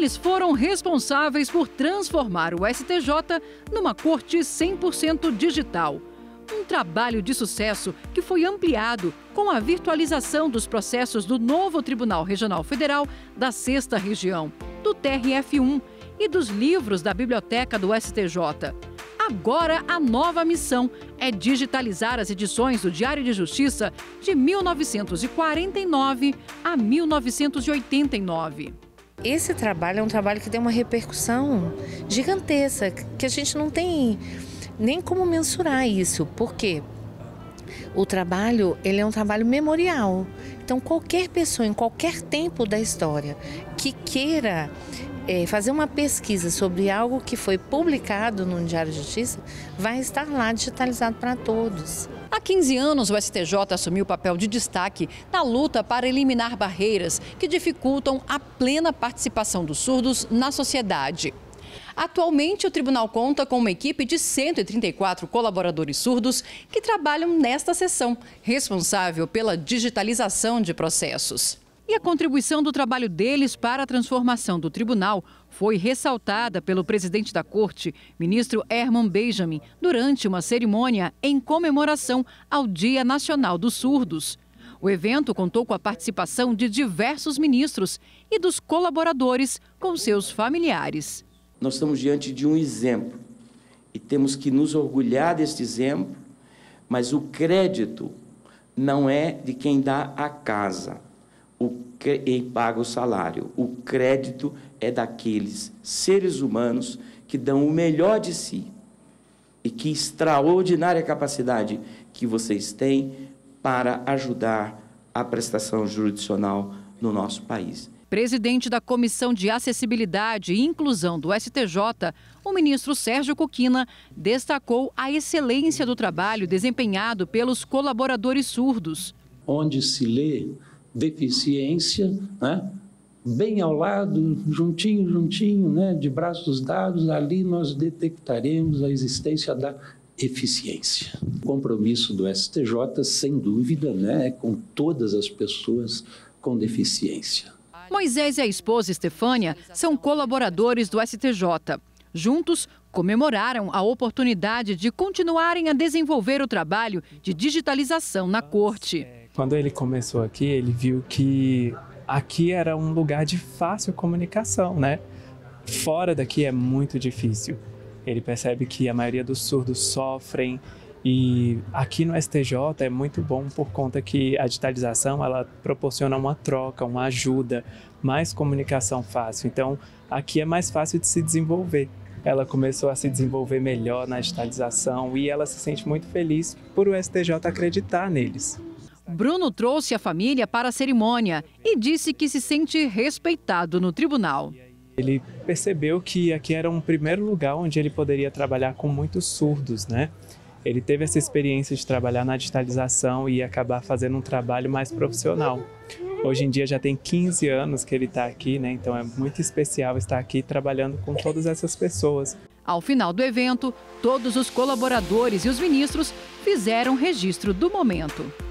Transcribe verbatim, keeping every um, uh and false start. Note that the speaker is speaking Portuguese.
Eles foram responsáveis por transformar o S T J numa corte cem por cento digital. Um trabalho de sucesso que foi ampliado com a virtualização dos processos do novo Tribunal Regional Federal da sexta Região, do T R F um e dos livros da biblioteca do S T J. Agora, a nova missão é digitalizar as edições do Diário de Justiça de mil novecentos e quarenta e nove a mil novecentos e oitenta e nove. Esse trabalho é um trabalho que tem uma repercussão gigantesca, que a gente não tem nem como mensurar isso. Por quê? O trabalho, ele é um trabalho memorial. Então, qualquer pessoa, em qualquer tempo da história, que queira é, fazer uma pesquisa sobre algo que foi publicado no Diário de Justiça, vai estar lá digitalizado para todos. Há quinze anos, o S T J assumiu o papel de destaque na luta para eliminar barreiras que dificultam a plena participação dos surdos na sociedade. Atualmente, o tribunal conta com uma equipe de cento e trinta e quatro colaboradores surdos que trabalham nesta seção, responsável pela digitalização de processos. E a contribuição do trabalho deles para a transformação do tribunal foi ressaltada pelo presidente da Corte, ministro Herman Benjamin, durante uma cerimônia em comemoração ao Dia Nacional dos Surdos. O evento contou com a participação de diversos ministros e dos colaboradores com seus familiares. Nós estamos diante de um exemplo e temos que nos orgulhar deste exemplo, mas o crédito não é de quem dá a casa o, e paga o salário. O crédito é daqueles seres humanos que dão o melhor de si e que extraordinária capacidade que vocês têm para ajudar a prestação jurisdicional no nosso país. Presidente da Comissão de Acessibilidade e Inclusão do S T J, o ministro Sérgio Coquina destacou a excelência do trabalho desempenhado pelos colaboradores surdos. Onde se lê deficiência, né? Bem ao lado, juntinho, juntinho, né? De braços dados, ali nós detectaremos a existência da eficiência. O compromisso do S T J, sem dúvida, né? É com todas as pessoas com deficiência. Moisés e a esposa Estefânia são colaboradores do S T J. Juntos, comemoraram a oportunidade de continuarem a desenvolver o trabalho de digitalização na corte. Quando ele começou aqui, ele viu que aqui era um lugar de fácil comunicação, né? Fora daqui é muito difícil. Ele percebe que a maioria dos surdos sofrem. E aqui no S T J é muito bom por conta que a digitalização ela proporciona uma troca, uma ajuda, mais comunicação fácil. Então, aqui é mais fácil de se desenvolver. Ela começou a se desenvolver melhor na digitalização e ela se sente muito feliz por o S T J acreditar neles. Bruno trouxe a família para a cerimônia e disse que se sente respeitado no tribunal. Ele percebeu que aqui era um primeiro lugar onde ele poderia trabalhar com muitos surdos, né? Ele teve essa experiência de trabalhar na digitalização e acabar fazendo um trabalho mais profissional. Hoje em dia já tem quinze anos que ele está aqui, né? Então é muito especial estar aqui trabalhando com todas essas pessoas. Ao final do evento, todos os colaboradores e os ministros fizeram registro do momento.